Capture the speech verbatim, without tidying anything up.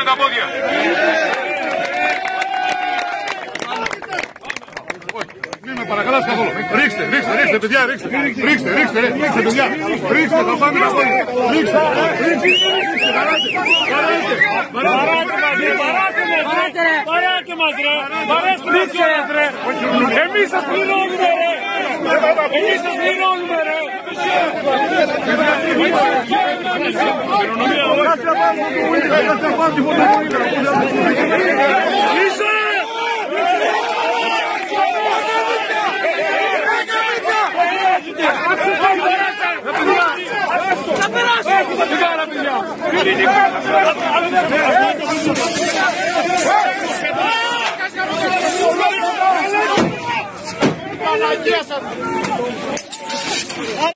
με τα πόδια. Μην με παρακαλάς καθόλου. Ρίξτε, ρίξτε, ρίξτε, παιδιά, ρίξτε. Ρίξτε, ρίξτε, ρίξτε, παιδιά. Ρίξτε, θα πάμε τα πόδια. Ρίξτε, ρίξτε, ρίξτε, παράτε. Παράτε μας, ρε, παράτε μας, ρε. Παράτε μας, ρε. Παράστε μας κιόλας, ρε. Εμείς σας πληρώνουμε, ρε. Εμείς σας πληρώνουμε, ρε. Είσαι! Θα περάσει! Θα την κάρα, παιδιά! Παναγία σας!